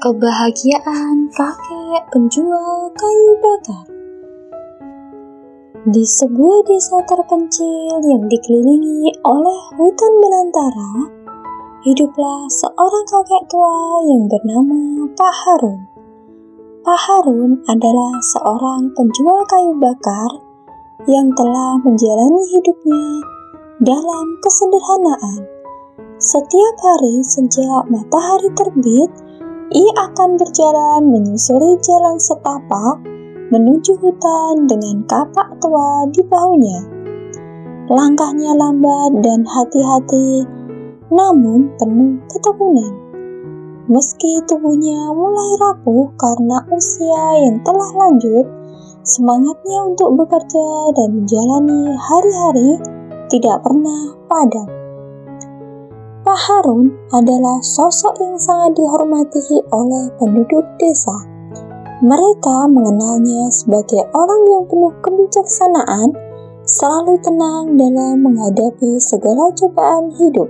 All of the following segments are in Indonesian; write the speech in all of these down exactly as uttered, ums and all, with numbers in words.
Kebahagiaan kakek penjual kayu bakar. Di sebuah desa terpencil yang dikelilingi oleh hutan belantara, hiduplah seorang kakek tua yang bernama Pak Harun. Pak Harun adalah seorang penjual kayu bakar yang telah menjalani hidupnya dalam kesederhanaan. Setiap hari sejak matahari terbit, ia akan berjalan menyusuri jalan setapak menuju hutan dengan kapak tua di bahunya. Langkahnya lambat dan hati-hati, namun penuh ketekunan. Meski tubuhnya mulai rapuh karena usia yang telah lanjut, semangatnya untuk bekerja dan menjalani hari-hari tidak pernah padam. Pak Harun adalah sosok yang sangat dihormati oleh penduduk desa. Mereka mengenalnya sebagai orang yang penuh kebijaksanaan, selalu tenang dalam menghadapi segala cobaan hidup.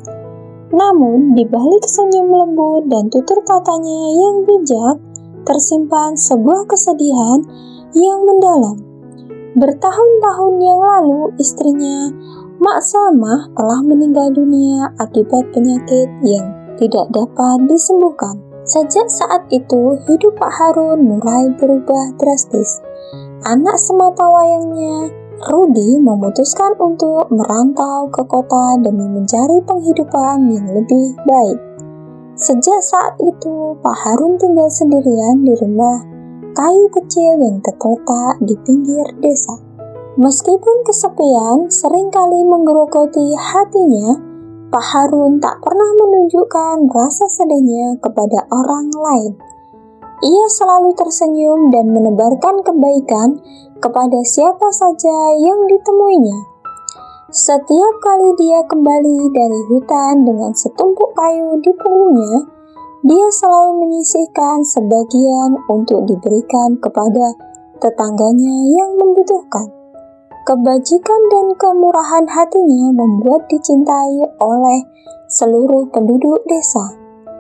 Namun, di balik senyum lembut dan tutur katanya yang bijak, tersimpan sebuah kesedihan yang mendalam. Bertahun-tahun yang lalu, istrinya Mak Samah telah meninggal dunia akibat penyakit yang tidak dapat disembuhkan. Sejak saat itu, hidup Pak Harun mulai berubah drastis. Anak sematawayangnya, Rudi, memutuskan untuk merantau ke kota demi mencari penghidupan yang lebih baik. Sejak saat itu, Pak Harun tinggal sendirian di rumah kayu kecil yang terletak di pinggir desa. Meskipun kesepian seringkali menggerogoti hatinya, Pak Harun tak pernah menunjukkan rasa sedihnya kepada orang lain. Ia selalu tersenyum dan menebarkan kebaikan kepada siapa saja yang ditemuinya. Setiap kali dia kembali dari hutan dengan setumpuk kayu di punggungnya, dia selalu menyisihkan sebagian untuk diberikan kepada tetangganya yang membutuhkan. Kebajikan dan kemurahan hatinya membuat dicintai oleh seluruh penduduk desa.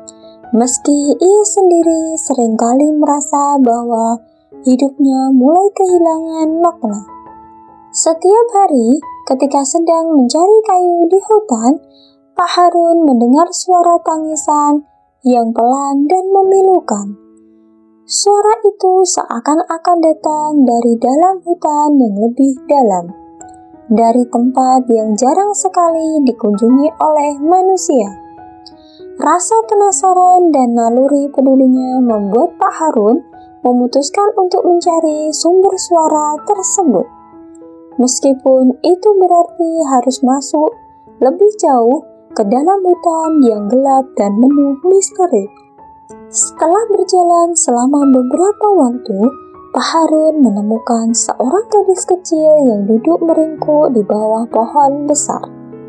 Meski ia sendiri seringkali merasa bahwa hidupnya mulai kehilangan makna. Setiap hari, ketika sedang mencari kayu di hutan, Pak Harun mendengar suara tangisan yang pelan dan memilukan. Suara itu seakan-akan datang dari dalam hutan yang lebih dalam, dari tempat yang jarang sekali dikunjungi oleh manusia. Rasa penasaran dan naluri pedulinya membuat Pak Harun memutuskan untuk mencari sumber suara tersebut. Meskipun itu berarti harus masuk lebih jauh ke dalam hutan yang gelap dan penuh misteri. Setelah berjalan selama beberapa waktu, Pak Harun menemukan seorang gadis kecil yang duduk meringkuk di bawah pohon besar,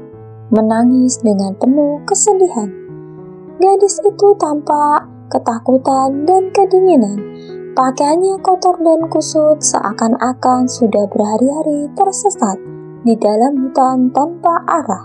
menangis dengan penuh kesedihan. Gadis itu tampak ketakutan dan kedinginan. Pakaiannya kotor dan kusut, seakan-akan sudah berhari-hari tersesat di dalam hutan tanpa arah.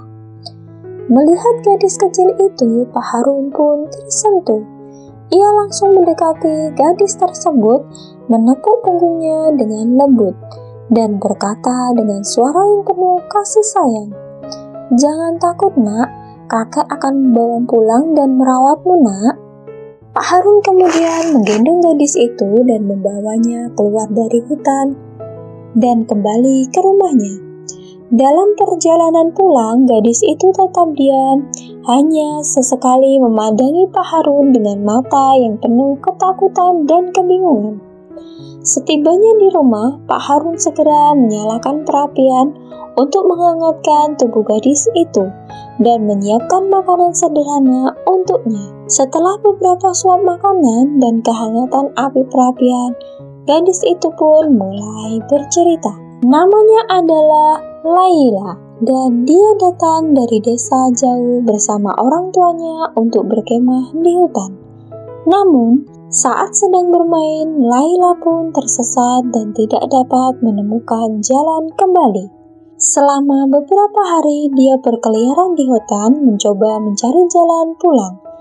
Melihat gadis kecil itu, Pak Harun pun tersentuh. Ia langsung mendekati gadis tersebut, menepuk punggungnya dengan lembut, dan berkata dengan suara yang penuh kasih sayang, "Jangan takut, Nak. Kakek akan membawa pulang dan merawatmu, Nak." Pak Harun kemudian menggendong gadis itu dan membawanya keluar dari hutan dan kembali ke rumahnya. Dalam perjalanan pulang, gadis itu tetap diam, hanya sesekali memandangi Pak Harun dengan mata yang penuh ketakutan dan kebingungan. Setibanya di rumah, Pak Harun segera menyalakan perapian untuk menghangatkan tubuh gadis itu dan menyiapkan makanan sederhana untuknya. Setelah beberapa suap makanan dan kehangatan api perapian, gadis itu pun mulai bercerita. Namanya adalah Laila, dan dia datang dari desa jauh bersama orang tuanya untuk berkemah di hutan. Namun, saat sedang bermain, Laila pun tersesat dan tidak dapat menemukan jalan kembali. Selama beberapa hari dia berkeliaran di hutan mencoba mencari jalan pulang.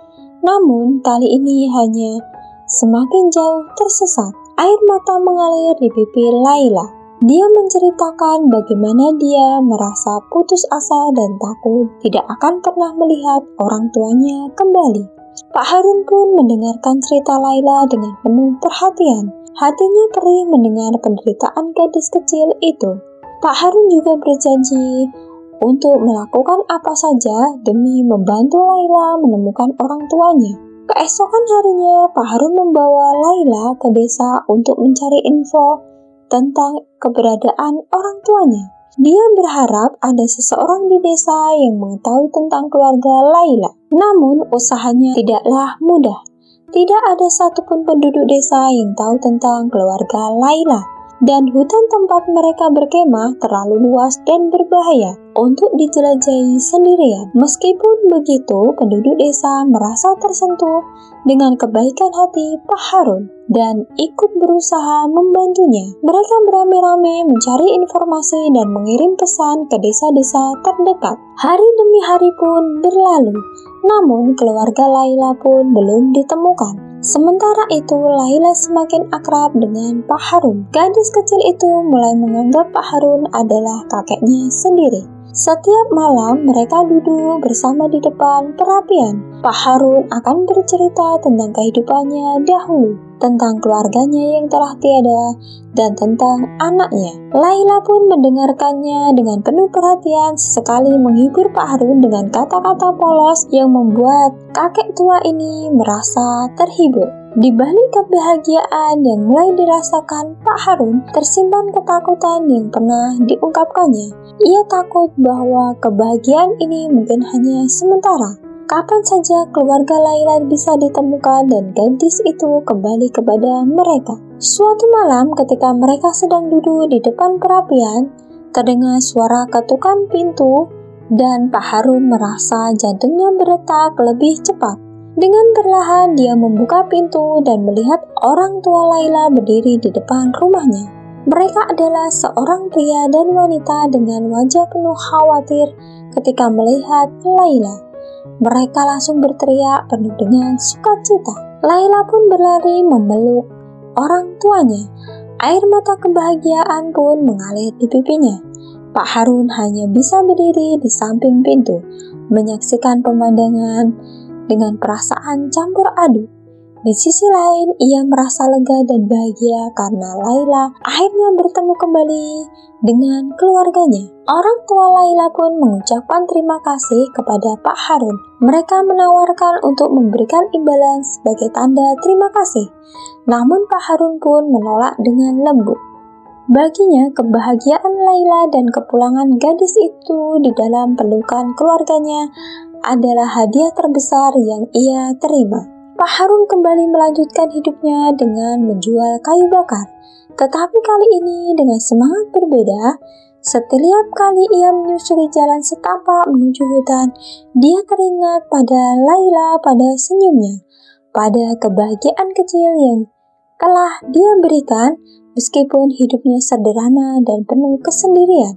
Namun kali ini hanya semakin jauh tersesat. Air mata mengalir di pipi Laila. Dia menceritakan bagaimana dia merasa putus asa dan takut tidak akan pernah melihat orang tuanya kembali. Pak Harun pun mendengarkan cerita Laila dengan penuh perhatian. Hatinya perih mendengar penderitaan gadis kecil itu. Pak Harun juga berjanji untuk melakukan apa saja demi membantu Laila menemukan orang tuanya. Keesokan harinya, Pak Harun membawa Laila ke desa untuk mencari info tentang keberadaan orang tuanya. Dia berharap ada seseorang di desa yang mengetahui tentang keluarga Laila. Namun, usahanya tidaklah mudah. Tidak ada satupun penduduk desa yang tahu tentang keluarga Laila. Dan hutan tempat mereka berkemah terlalu luas dan berbahaya untuk dijelajahi sendirian. Meskipun begitu, penduduk desa merasa tersentuh dengan kebaikan hati Pak Harun dan ikut berusaha membantunya. Mereka beramai-ramai mencari informasi dan mengirim pesan ke desa-desa terdekat. Hari demi hari pun berlalu, namun keluarga Laila pun belum ditemukan. Sementara itu, Laila semakin akrab dengan Pak Harun. Gadis kecil itu mulai menganggap Pak Harun adalah kakeknya sendiri. Setiap malam mereka duduk bersama di depan perapian. Pak Harun akan bercerita tentang kehidupannya dahulu, tentang keluarganya yang telah tiada, dan tentang anaknya. Laila pun mendengarkannya dengan penuh perhatian, sesekali menghibur Pak Harun dengan kata-kata polos yang membuat kakek tua ini merasa terhibur. Di balik kebahagiaan yang mulai dirasakan Pak Harun, tersimpan ketakutan yang pernah diungkapkannya. Ia takut bahwa kebahagiaan ini mungkin hanya sementara. Kapan saja keluarga Laila bisa ditemukan dan gadis itu kembali kepada mereka. Suatu malam ketika mereka sedang duduk di depan perapian, terdengar suara ketukan pintu dan Pak Harun merasa jantungnya berdetak lebih cepat. Dengan perlahan dia membuka pintu dan melihat orang tua Laila berdiri di depan rumahnya. Mereka adalah seorang pria dan wanita dengan wajah penuh khawatir ketika melihat Laila. Mereka langsung berteriak penuh dengan sukacita. Laila pun berlari memeluk orang tuanya. Air mata kebahagiaan pun mengalir di pipinya. Pak Harun hanya bisa berdiri di samping pintu, menyaksikan pemandangan dengan perasaan campur aduk. Di sisi lain, ia merasa lega dan bahagia karena Laila akhirnya bertemu kembali dengan keluarganya. Orang tua Laila pun mengucapkan terima kasih kepada Pak Harun. Mereka menawarkan untuk memberikan imbalan sebagai tanda terima kasih. Namun Pak Harun pun menolak dengan lembut. Baginya, kebahagiaan Laila dan kepulangan gadis itu di dalam pelukan keluarganya adalah hadiah terbesar yang ia terima. Pak Harun kembali melanjutkan hidupnya dengan menjual kayu bakar. Tetapi kali ini dengan semangat berbeda. Setiap kali ia menyusuri jalan setapak menuju hutan, dia teringat pada Laila, pada senyumnya, pada kebahagiaan kecil yang telah dia berikan meskipun hidupnya sederhana dan penuh kesendirian.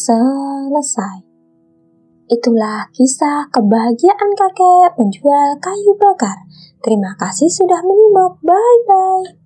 Selesai. Itulah kisah kebahagiaan kakek penjual kayu bakar. Terima kasih sudah menyimak. Bye-bye.